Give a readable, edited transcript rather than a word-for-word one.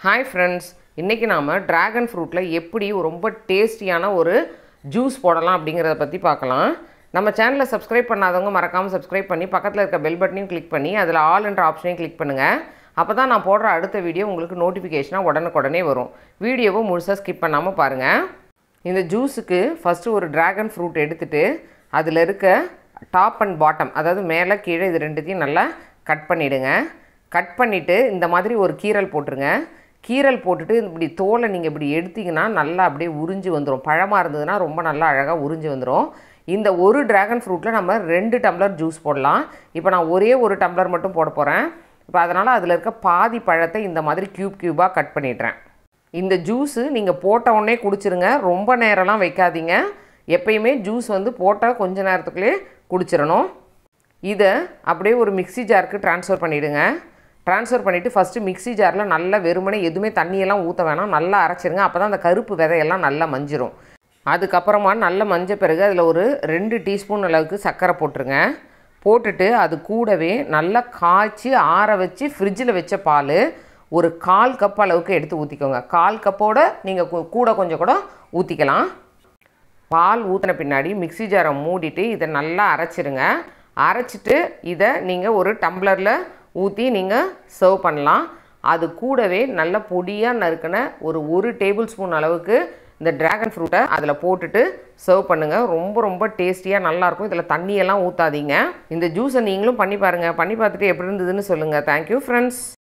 Hi friends, இன்றைக்கி நாம் dragon ஃப்ரூட்டில் எப்படி ரொம்ப டேஸ்டியான ஒரு ஜூஸ் போடலாம் அப்படிங்கிறத பற்றி பார்க்கலாம். நம்ம சேனலை சப்ஸ்கிரைப் பண்ணாதவங்க மறக்காமல் சப்ஸ்கிரைப் பண்ணி பக்கத்தில் இருக்க பெல் பட்டனையும் கிளிக் பண்ணி அதில் ஆல் என்ற ஆப்ஷனையும் கிளிக் பண்ணுங்கள். அப்போ தான் நான் போடுற அடுத்த வீடியோ உங்களுக்கு நோட்டிஃபிகேஷனாக உடனுக்குடனே வரும். வீடியோவை முழுசாக ஸ்கிப் பண்ணாமல் பாருங்கள். இந்த ஜூஸுக்கு ஃபஸ்ட்டு ஒரு ட்ராகன் ஃப்ரூட் எடுத்துகிட்டு அதில் இருக்க டாப் அண்ட் பாட்டம், அதாவது மேலே கீழே இது ரெண்டுத்தையும் நல்லா கட் பண்ணிவிடுங்க. கட் பண்ணிவிட்டு இந்த மாதிரி ஒரு கீரல் போட்டுருங்க. கீரல் போட்டுட்டு இப்படி தோலை நீங்கள் இப்படி எடுத்திங்கன்னா நல்லா அப்படியே உறிஞ்சி வந்துடும். பழமாக இருந்ததுன்னா ரொம்ப நல்லா அழகாக உறிஞ்சி வந்துடும். இந்த ஒரு ட்ராகன் ஃப்ரூட்டில் நம்ம 2 டம்ளர் ஜூஸ் போடலாம். இப்போ நான் ஒரே ஒரு டம்ளர் மட்டும் போட போகிறேன். இப்போ அதனால் அதில் இருக்க பாதி பழத்தை இந்த மாதிரி க்யூபாக கட் பண்ணிடுறேன். இந்த ஜூஸு நீங்கள் போட்ட உடனே குடிச்சிருங்க. ரொம்ப நேரம்லாம் வைக்காதீங்க. எப்பயுமே ஜூஸ் போட்டால் கொஞ்ச நேரத்துக்குள்ளே குடிச்சிடணும். இதை அப்படியே ஒரு மிக்ஸி ஜாருக்கு ட்ரான்ஸ்ஃபர் பண்ணிவிடுங்க. ட்ரான்ஸ்ஃபர் பண்ணிவிட்டு ஃபஸ்ட்டு மிக்ஸி ஜாரில் நல்லா வெறுமனே எதுவுமே தண்ணியெல்லாம் ஊற்ற வேணாம், நல்லா அரைச்சிருங்க. அப்போ தான் அந்த கருப்பு விதையெல்லாம் நல்லா மஞ்சிரும். அதுக்கப்புறமா நல்லா மஞ்ச பிறகு அதில் ஒரு 2 டீஸ்பூன் அளவுக்கு சர்க்கரை போட்டுருங்க. போட்டுட்டு அது கூடவே நல்லா காய்ச்சி ஆற வச்சு ஃப்ரிட்ஜில் வச்ச பால் ஒரு 1/4 கப் அளவுக்கு எடுத்து ஊற்றிக்கோங்க. 1/4 கப்போடு நீங்கள் கூட கொஞ்சம் கூட ஊற்றிக்கலாம். பால் ஊற்றின பின்னாடி மிக்ஸி ஜாரை மூடிட்டு இதை நல்லா அரைச்சிருங்க. அரைச்சிட்டு இதை நீங்கள் ஒரு டம்ளரில் ஊற்றி நீங்கள் சர்வ் பண்ணலாம். அது கூடவே நல்ல பொடியாக நறுக்கின ஒரு டேபிள் ஸ்பூன் அளவுக்கு இந்த ட்ராகன் ஃப்ரூட்டை அதில் போட்டுட்டு சர்வ் பண்ணுங்கள். ரொம்ப டேஸ்டியாக நல்லாயிருக்கும். இதில் தண்ணியெல்லாம் ஊற்றாதீங்க. இந்த ஜூஸை நீங்களும் பண்ணி பாருங்கள். பண்ணி பார்த்துட்டு எப்படி இருந்ததுன்னு சொல்லுங்கள். Thank you friends.